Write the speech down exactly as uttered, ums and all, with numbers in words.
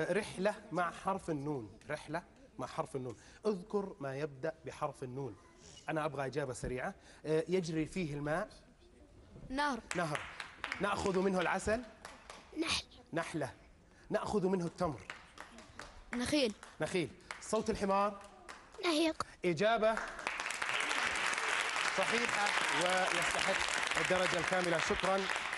رحلة مع حرف النون، رحلة مع حرف النون. اذكر ما يبدأ بحرف النون. أنا أبغى إجابة سريعة. يجري فيه الماء. نهر. نهر. نأخذ منه العسل. نحل. نحلة. نأخذ منه التمر. نخيل. نخيل. صوت الحمار. نهيق. إجابة صحيحة ويستحق الدرجة الكاملة. شكرا.